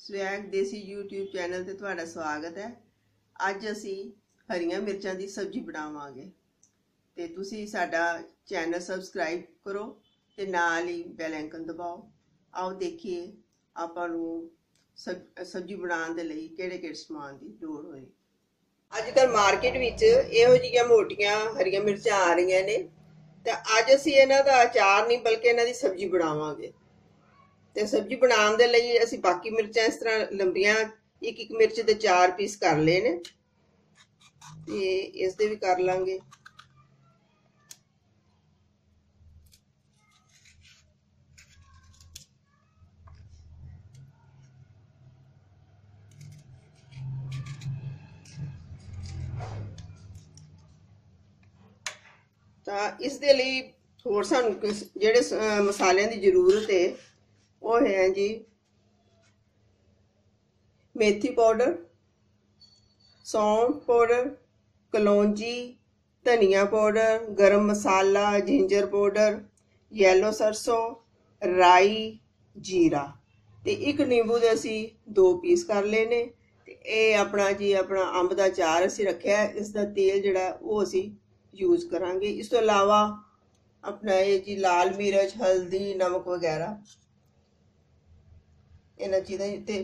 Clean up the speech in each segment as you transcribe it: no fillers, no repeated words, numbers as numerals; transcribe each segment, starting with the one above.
Swag देसी YouTube channel ते तुहाडा स्वागत है। अज असी हरियां मिर्चां दी सब्जी बनावांगे ते तुसी साडा चैनल सबसक्राइब करो ते नाल ही बैल आइकन दबाओ। आओ देखिए आपां नूं सब्जी बनाउण दे लई किहड़े-किहड़े समान दी लोड़ होए। अजकल मार्केट विच इहो जिहियां मोटियां हरियां मिर्चां आ रहीआं ने ते अज असी इन्हां दा अचार नहीं बल्कि इन्हां दी सब्जी बनावांगे। ते सब्जी बनाउण दे लई असीं बाकी मिर्चां इस तरह लंबियां एक मिर्च दे 4 पीस कर लए ने ते इस दे भी कर लांगे। ਤਾਂ ਇਸ ਦੇ ਲਈ ਹੋਰ ਸਾਨੂੰ ਜਿਹੜੇ ਮਸਾਲਿਆਂ ਦੀ ਜ਼ਰੂਰਤ ਹੈ ਉਹ ਹੈ ਜੀ मेथी पाउडर, सौंफ पाउडर, कलौंजी, धनिया पाउडर, गरम मसाला, जिंजर पाउडर, येलो सरसों, राई, जीरा ते एक नींबू दे असी 2 पीस कर लेने ते ये अपना जी अपना अंब दा अचार असी रखिया इसदा तेल जिहड़ा वो असी यूज करांगे। इस तो इलावा अपना ये जी लाल मिर्च, हल्दी, नमक वगैरह इन्हां चीज़ां ते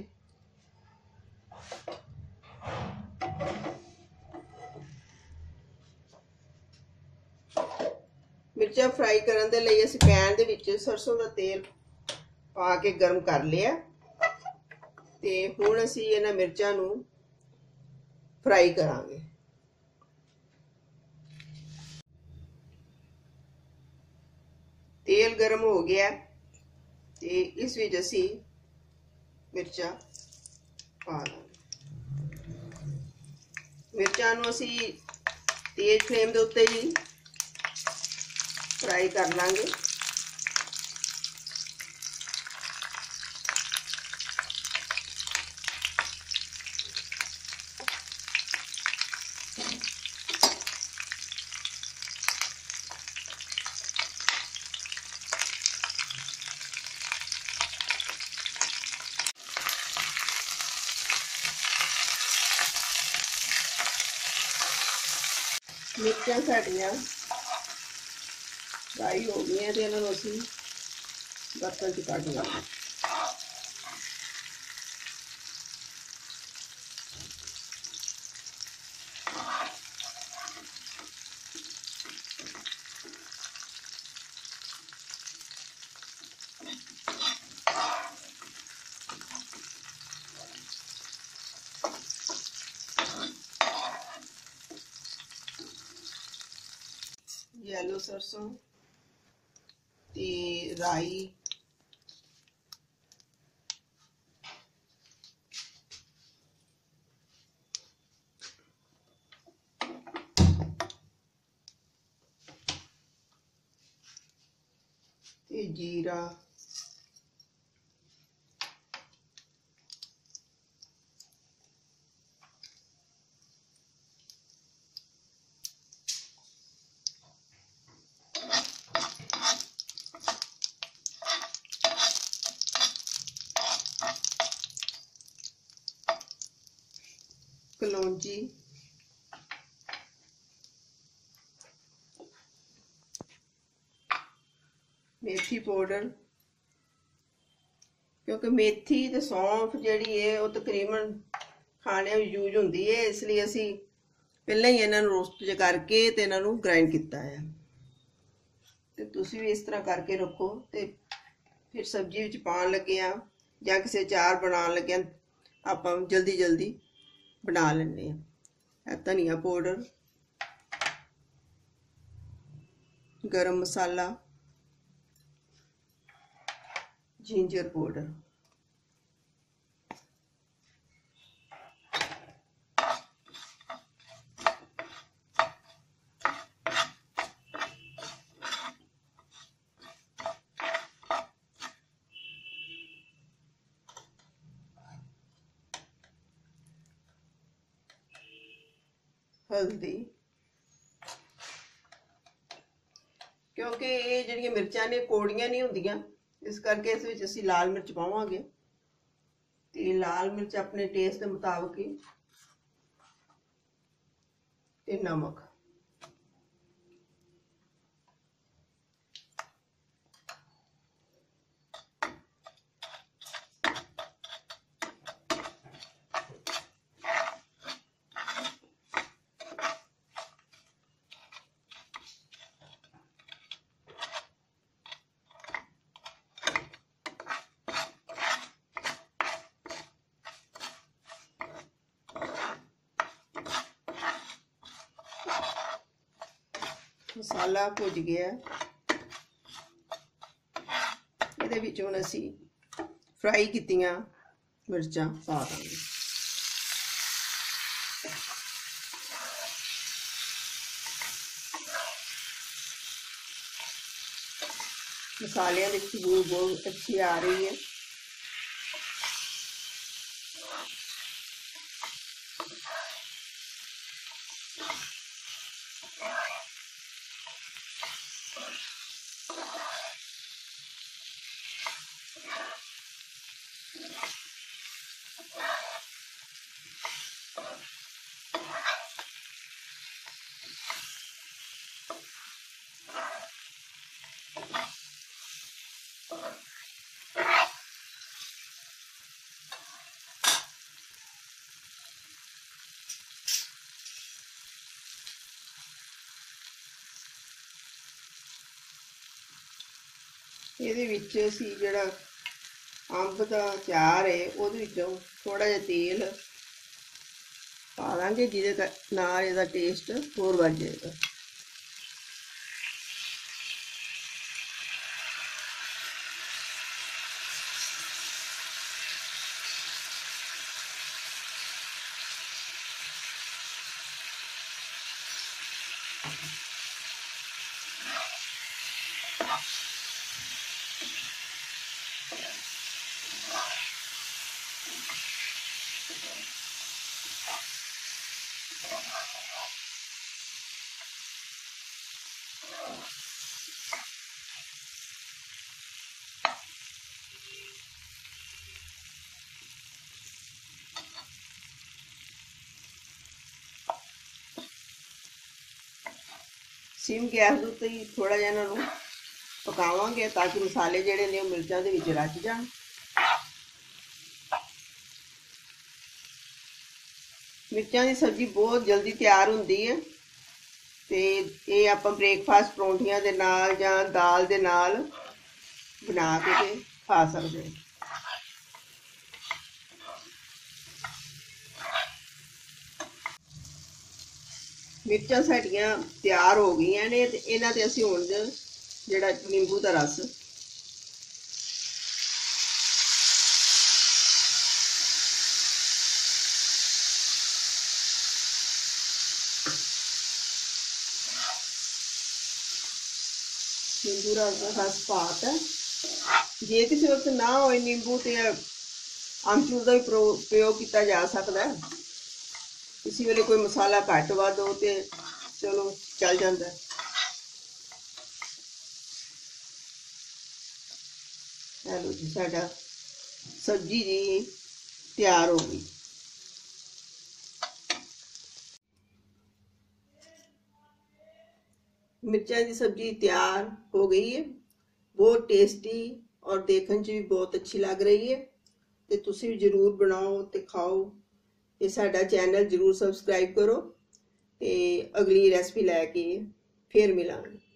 मिर्चा फ्राई करने दे लई असीं पैन दे विच सरसों दा तेल पा के गर्म कर लिया ते हुण असीं इन्हां मिर्चां नूं फ्राई करांगे। तेल गर्म हो गया ते इस विच असीं मिर्चां पा लांगे। मिर्चां नूं असीं तेज फ्लेम दे उत्ते ही फ्राई कर लांगे। मिर्चां साडियां फ्राई हो गई तो इन्होंने असीं बर्तन च कढ लांगे। येलो सरसों ते राई ते जीरा कलौंजी मेथी पाउडर क्योंकि मेथी ते सौंफ जिहड़ी है वो तकरीबन खाने में यूज होंदी है इसलिए असी पहले ही इन्हां नूं रोस्ट करके ते इन्हां नूं ग्राइंड कीता है ते तुसीं भी इस तरह करके रखो ते फिर सब्जी विच पाउण लगे आ जां किसी अचार बनाउण लगे आपां जल्दी जल्दी बना लेने। धनिया पाउडर, गरम मसाला, जिंजर पाउडर, हल्दी क्योंकि ये जिहड़ियां मिर्चां ने कौड़ियां नहीं हुंदियां इस करके इस विच असीं लाल मिर्च पावांगे ਤੇ ਲਾਲ ਮਿਰਚ ਆਪਣੇ ਟੇਸਟ ਦੇ ਮੁਤਾਬਕ ਹੀ ਤੇ ਨਮਕ। मसाला भुज गया, ये हुण असी फ्राई कीतियां मिर्चां पा देंगे। मसालियां की खुशबू बहुत अच्छी आ रही है। ਇਹਦੇ ਵਿੱਚ ਅਸੀਂ ਜਿਹੜਾ ਅੰਬ ਦਾ ਅਚਾਰ ਹੈ ਉਹਦੇ ਵਿੱਚੋਂ ਥੋੜਾ ਜਿਹਾ ਤੇਲ ਪਾ ਦਾਂਗੇ, ਜਿਹਦੇ ਨਾਲ ਇਹਦਾ ਟੇਸਟ ਹੋਰ ਵੱਧ ਜਾਏਗਾ। सिम गैस ਦੇ ਉੱਤੇ ਹੀ ਥੋੜਾ ਜਿਹਾ ਇਹਨਾਂ ਨੂੰ ਪਕਾਵਾਂਗੇ ਤਾਂ ਕਿ ਮਸਾਲੇ ਜਿਹੜੇ ਨੇ ਉਹ ਮਿਰਚਾਂ ਦੇ ਵਿੱਚ ਰਚ ਜਾਣ। ਮਿਰਚਾਂ ਦੀ ਸਬਜ਼ੀ ਬਹੁਤ ਜਲਦੀ ਤਿਆਰ ਹੁੰਦੀ ਹੈ ਤੇ ਇਹ ਆਪਾਂ ਬ੍ਰੇਕਫਾਸਟ ਪਰੌਂਠੀਆਂ ਦੇ ਨਾਲ ਜਾਂ ਦਾਲ ਦੇ ਨਾਲ ਬਣਾ ਕੇ ਤੇ ਖਾ ਸਕਦੇ ਹਾਂ। मिर्चां साडियां तैयार हो गई ने ते इन्हां ते असीं हुण जिहड़ा नींबू दा रस नींबू रस पाता। जे किसी वक्त ना होए नींबू ते आमचूर का भी प्रयोग किया जा सकता है। किसी वेले कोई मसाला घट वध हो तो चलो चल जाता है। चलो जी साडा सब्जी जी तैयार हो गई। मिर्चां की सब्जी तैयार हो गई है, बहुत टेस्टी और देखने च भी बहुत अच्छी लग रही है। तो तुसी भी जरूर बनाओ ते खाओ। ते साडा चैनल जरूर सबसक्राइब करो ते अगली रेसिपी लैके फिर मिलांगे।